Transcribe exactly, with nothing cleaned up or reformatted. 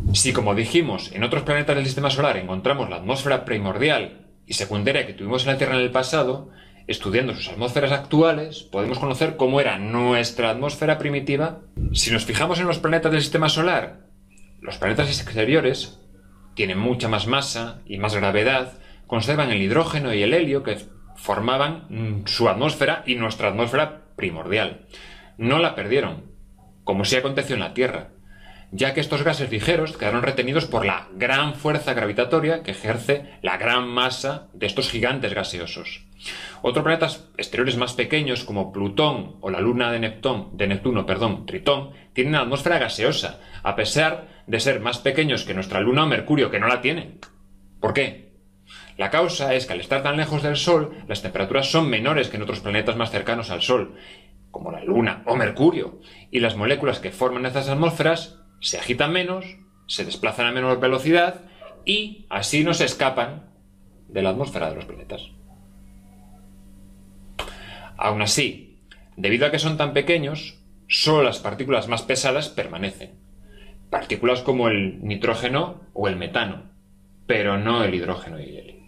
Si, como dijimos, en otros planetas del sistema solar encontramos la atmósfera primordial y secundaria que tuvimos en la Tierra en el pasado, estudiando sus atmósferas actuales, podemos conocer cómo era nuestra atmósfera primitiva. Si nos fijamos en los planetas del sistema solar, los planetas exteriores tienen mucha más masa y más gravedad, conservan el hidrógeno y el helio que formaban su atmósfera y nuestra atmósfera primordial. No la perdieron, como sí aconteció en la Tierra, ya que estos gases ligeros quedaron retenidos por la gran fuerza gravitatoria que ejerce la gran masa de estos gigantes gaseosos. Otros planetas exteriores más pequeños, como Plutón o la luna de Neptuno, de Neptuno, perdón, Tritón, tienen una atmósfera gaseosa, a pesar de ser más pequeños que nuestra luna o Mercurio, que no la tienen. ¿Por qué? La causa es que al estar tan lejos del Sol, las temperaturas son menores que en otros planetas más cercanos al Sol, como la Luna o Mercurio, y las moléculas que forman estas atmósferas se agitan menos, se desplazan a menor velocidad y así no se escapan de la atmósfera de los planetas. Aún así, debido a que son tan pequeños, solo las partículas más pesadas permanecen. Partículas como el nitrógeno o el metano, pero no el hidrógeno y el helio.